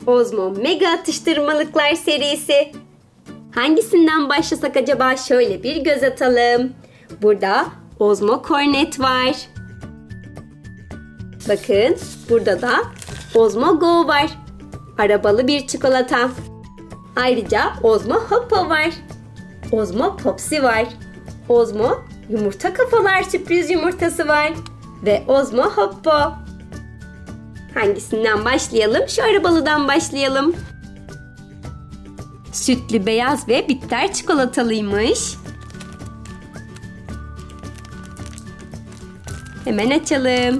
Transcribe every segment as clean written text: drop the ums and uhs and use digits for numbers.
Ozmo Mega Atıştırmalıklar serisi. Hangisinden başlasak acaba? Şöyle bir göz atalım. Burada Ozmo Cornet var. Bakın burada da Ozmo Go var. Arabalı bir çikolata. Ayrıca Ozmo Hoppo var. Ozmo Popsi var. Ozmo Yumurta Kafalar sürpriz yumurtası var. Ve Ozmo Hoppo. Hangisinden başlayalım? Şu arabalıdan başlayalım. Sütlü, beyaz ve bitter çikolatalıymış. Hemen açalım.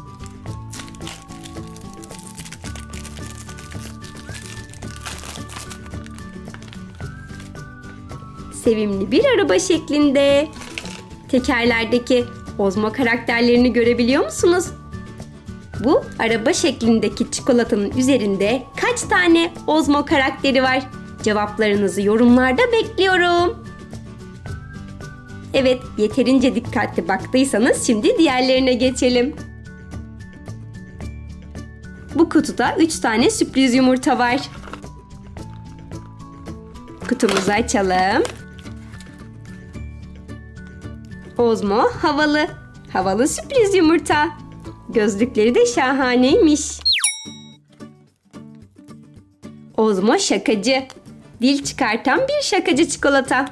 Sevimli bir araba şeklinde. Tekerlerdeki Ozmo karakterlerini görebiliyor musunuz? Bu araba şeklindeki çikolatanın üzerinde kaç tane Ozmo karakteri var? Cevaplarınızı yorumlarda bekliyorum. Evet, yeterince dikkatli baktıysanız şimdi diğerlerine geçelim. Bu kutuda 3 tane sürpriz yumurta var. Kutumuzu açalım. Ozmo havalı. Havalı sürpriz yumurta. Gözlükleri de şahaneymiş. Ozmo şakacı. Dil çıkartan bir şakacı çikolata.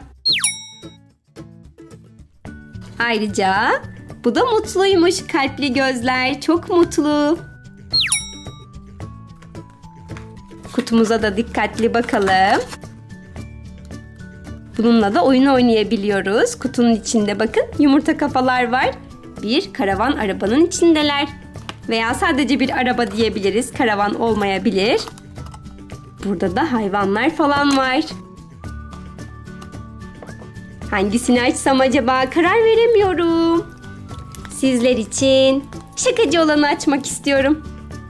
Ayrıca bu da mutluymuş. Kalpli gözler. Çok mutlu. Kutumuza da dikkatli bakalım. Bununla da oyun oynayabiliyoruz. Kutunun içinde bakın yumurta kafalar var. Bir karavan arabanın içindeler. Veya sadece bir araba diyebiliriz. Karavan olmayabilir. Burada da hayvanlar falan var. Hangisini açsam acaba? Karar veremiyorum. Sizler için şakacı olanı açmak istiyorum.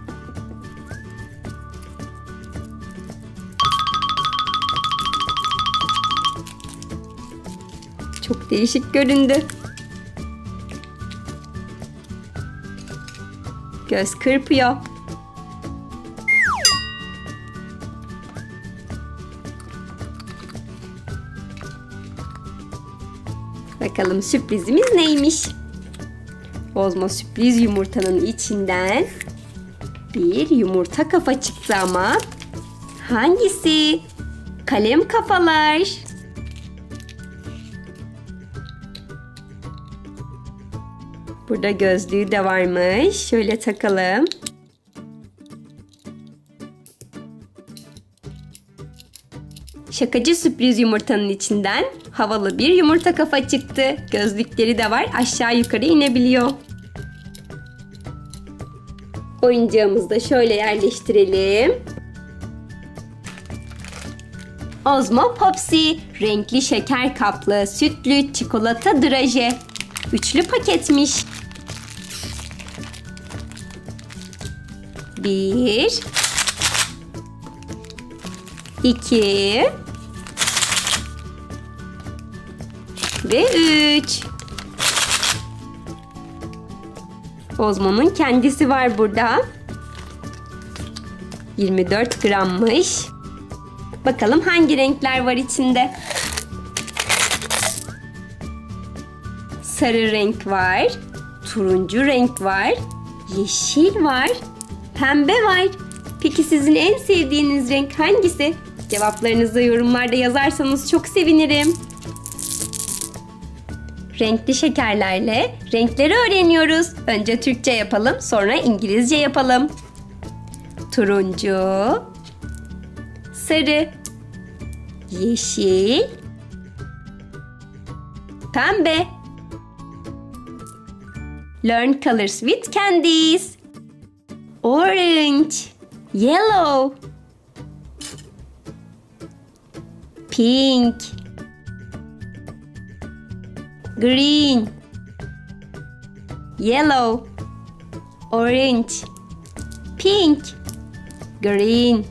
Çok değişik göründü. Göz kırpıyor. Bakalım sürprizimiz neymiş? Ozmo sürpriz yumurtanın içinden bir yumurta kafa çıktı ama hangisi? Kalem kafalar. Burada gözlüğü de varmış. Şöyle takalım. Şakacı sürpriz yumurtanın içinden havalı bir yumurta kafa çıktı. Gözlükleri de var. Aşağı yukarı inebiliyor. Oyuncağımızı da şöyle yerleştirelim. Ozmo Popsi. Renkli şeker kaplı, sütlü, çikolata draje. Üçlü paketmiş. 1 2 ve 3. Ozmo'nun kendisi var burada. 24 grammış. Bakalım hangi renkler var içinde? Sarı renk var. Turuncu renk var. Yeşil var. Pembe var. Peki sizin en sevdiğiniz renk hangisi? Cevaplarınızı yorumlarda yazarsanız çok sevinirim. Renkli şekerlerle renkleri öğreniyoruz. Önce Türkçe yapalım, sonra İngilizce yapalım. Turuncu, sarı, yeşil, pembe. Learn colors with candies. Orange, yellow, pink, green, yellow, orange, pink, green,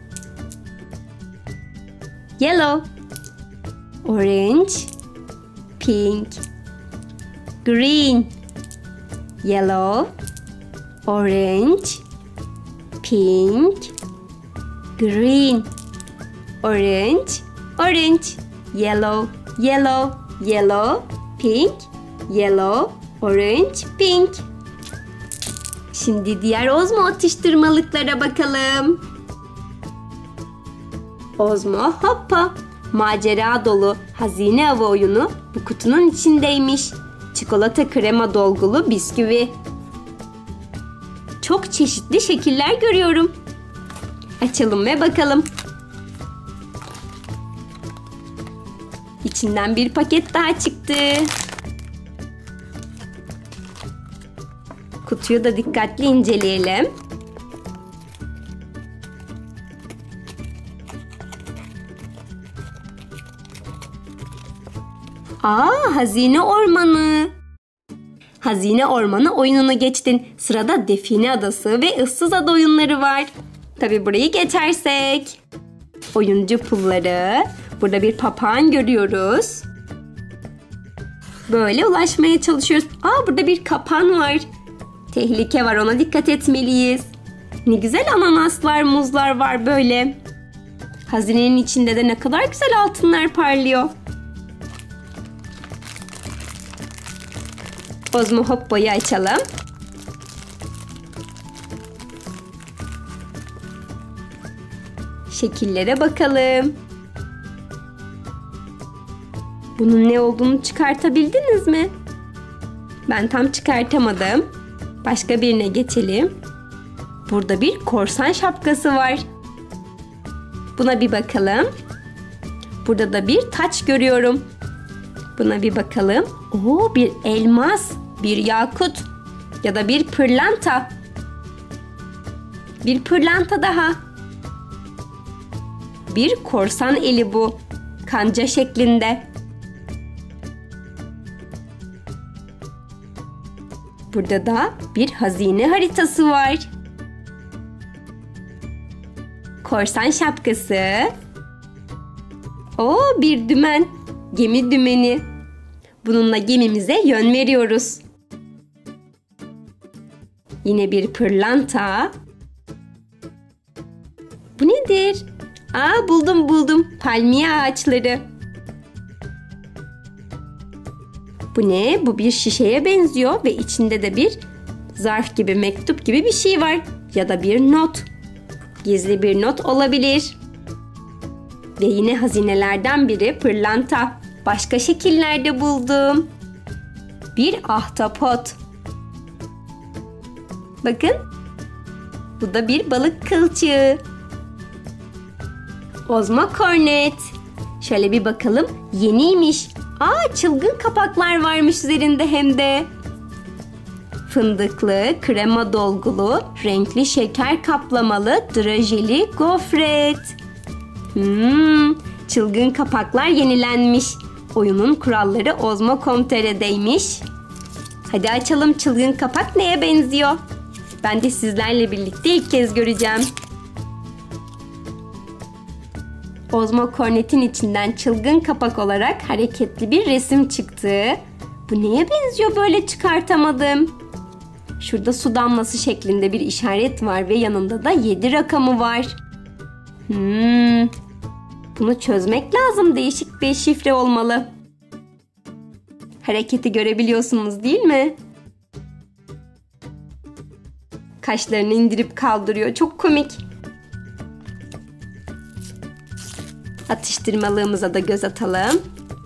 yellow, orange, pink, green, yellow, orange, pink, green, orange, orange, yellow, yellow, yellow, pink, yellow, orange, pink. Şimdi diğer Ozmo atıştırmalıklara bakalım. Ozmo Hoppa. Macera dolu hazine avı oyunu bu kutunun içindeymiş. Çikolata krema dolgulu bisküvi. Çok çeşitli şekiller görüyorum. Açalım ve bakalım. İçinden bir paket daha çıktı. Kutuyu da dikkatli inceleyelim. Hazine ormanı. Hazine ormanı oyununu geçtin. Sırada Define Adası ve Issız Ada oyunları var. Tabii burayı geçersek. Oyuncu pulları. Burada bir papağan görüyoruz. Böyle ulaşmaya çalışıyoruz. Burada bir kapan var. Tehlike var, ona dikkat etmeliyiz. Ne güzel ananaslar, muzlar var böyle. Hazinenin içinde de ne kadar güzel altınlar parlıyor. Ozmo Hoppa'yı açalım. Şekillere bakalım. Bunun ne olduğunu çıkartabildiniz mi? Ben tam çıkartamadım. Başka birine geçelim. Burada bir korsan şapkası var. Buna bir bakalım. Burada da bir taç görüyorum. Buna bir bakalım. Bir elmas, bir yakut ya da bir pırlanta. Bir pırlanta daha. Bir korsan eli bu. Kanca şeklinde. Burada da bir hazine haritası var. Korsan şapkası. Bir dümen. Gemi dümeni. Bununla gemimize yön veriyoruz. Yine bir pırlanta. Bu nedir? Buldum. Palmiye ağaçları. Bu ne? Bu bir şişeye benziyor ve içinde de bir zarf gibi, mektup gibi bir şey var. Ya da bir not. Gizli bir not olabilir. Ve yine hazinelerden biri pırlanta. Başka şekillerde buldum. Bir ahtapot. Bakın. Bu da bir balık kılçığı. Ozmo Kornet. Şöyle bir bakalım. Yeniymiş. Çılgın kapaklar varmış üzerinde hem de. Fındıklı, krema dolgulu, renkli şeker kaplamalı, drajeli gofret. Çılgın kapaklar yenilenmiş. Oyunun kuralları Ozmo.com.tr'deymiş. Hadi açalım, çılgın kapak neye benziyor? Ben de sizlerle birlikte ilk kez göreceğim. Ozmo Kornet'in içinden çılgın kapak olarak hareketli bir resim çıktı. Bu neye benziyor, böyle çıkartamadım. Şurada su damlası şeklinde bir işaret var ve yanında da 7 rakamı var. Bunu çözmek lazım. Değişik bir şifre olmalı. Hareketi görebiliyorsunuz değil mi? Kaşlarını indirip kaldırıyor. Çok komik. Atıştırmalığımıza da göz atalım.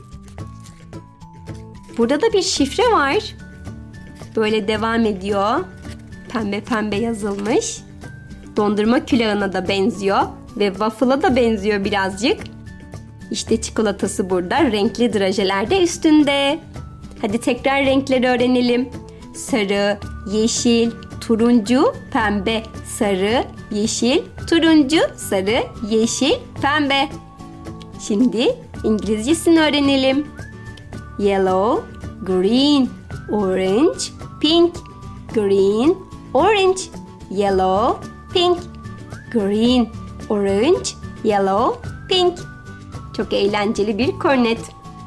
Burada da bir şifre var. Böyle devam ediyor. Pembe pembe yazılmış. Dondurma külahına da benziyor. Ve waffle'a da benziyor birazcık. İşte çikolatası burada. Renkli drajeler de üstünde. Hadi tekrar renkleri öğrenelim. Sarı, yeşil, turuncu, pembe. Sarı, yeşil, turuncu, sarı, yeşil, pembe. Şimdi İngilizcesini öğrenelim. Yellow, green, orange, pink. Green, orange, yellow, pink. Green, orange, yellow, pink. Çok eğlenceli bir kornet.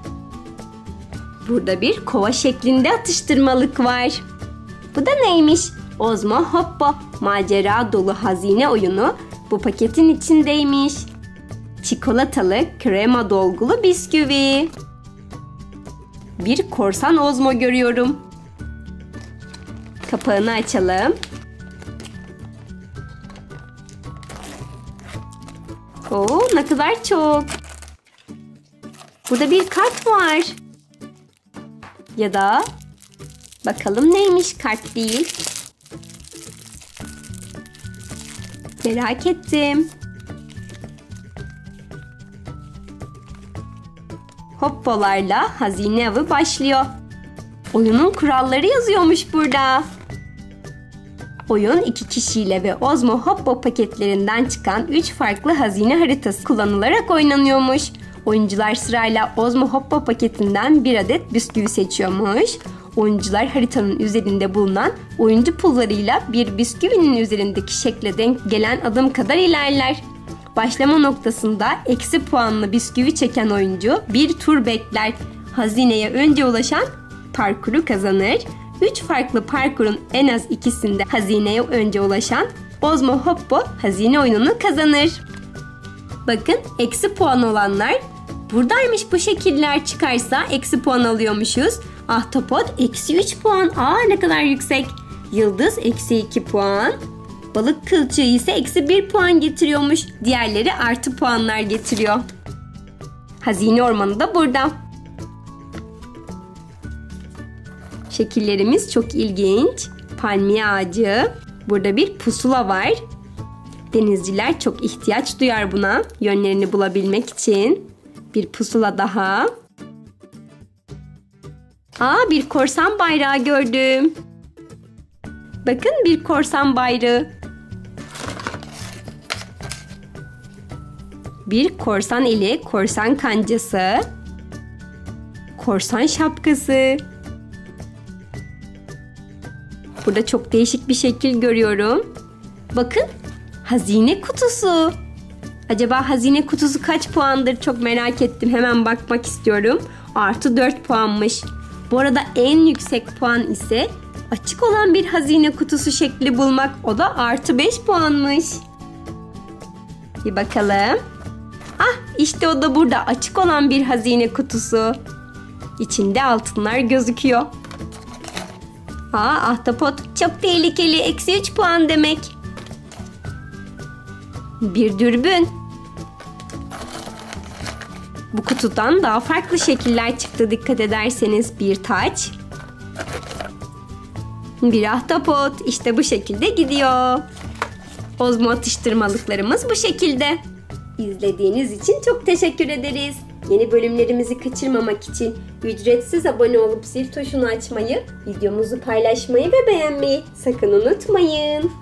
Burada bir kova şeklinde atıştırmalık var. Bu da neymiş? Ozmo Hoppa. Macera dolu hazine oyunu Bu paketin içindeymiş. Çikolatalı krema dolgulu bisküvi. Bir korsan Ozmo görüyorum. Kapağını açalım. Oo, ne kadar çok. Burada bir kart var. Ya da bakalım neymiş, kart değil. Merak ettim. Hoppolarla hazine avı başlıyor. Oyunun kuralları yazıyormuş burada. Oyun 2 kişiyle ve Ozmo Hoppo paketlerinden çıkan 3 farklı hazine haritası kullanılarak oynanıyormuş. Oyuncular sırayla Ozmo Hoppo paketinden bir adet bisküvi seçiyormuş. Oyuncular haritanın üzerinde bulunan oyuncu pullarıyla bir bisküvinin üzerindeki şekle denk gelen adım kadar ilerler. Başlama noktasında eksi puanlı bisküvi çeken oyuncu bir tur bekler. Hazineye önce ulaşan parkuru kazanır. 3 farklı parkurun en az ikisinde hazineye önce ulaşan Ozmo Hoppo hazine oyununu kazanır. Bakın, eksi puan olanlar buradaymış. Bu şekiller çıkarsa eksi puan alıyormuşuz. Ahtapot eksi 3 puan. Aa, ne kadar yüksek. Yıldız eksi 2 puan. Balık kılçığı ise eksi 1 puan getiriyormuş. Diğerleri artı puanlar getiriyor. Hazine ormanı da burada. Şekillerimiz çok ilginç. Palmiye ağacı. Burada bir pusula var. Denizciler çok ihtiyaç duyar buna, yönlerini bulabilmek için. Bir pusula daha. Aa, bir korsan bayrağı gördüm. Bakın, bir korsan bayrağı. Bir korsan eli, korsan kancası. Korsan şapkası. Burada çok değişik bir şekil görüyorum. Bakın, hazine kutusu. Acaba hazine kutusu kaç puandır? Çok merak ettim. Hemen bakmak istiyorum. Artı 4 puanmış. Bu arada en yüksek puan ise açık olan bir hazine kutusu şekli bulmak. O da artı 5 puanmış. Bir bakalım. Ah, işte o da burada. Açık olan bir hazine kutusu. İçinde altınlar gözüküyor. Aa, ahtapot çok tehlikeli. Eksi 3 puan demek. Bir dürbün. Bu kutudan daha farklı şekiller çıktı, dikkat ederseniz. Bir taç. Bir ahtapot. İşte bu şekilde gidiyor. Ozmo atıştırmalıklarımız bu şekilde. İzlediğiniz için çok teşekkür ederiz. Yeni bölümlerimizi kaçırmamak için ücretsiz abone olup zil tuşunu açmayı, videomuzu paylaşmayı ve beğenmeyi sakın unutmayın.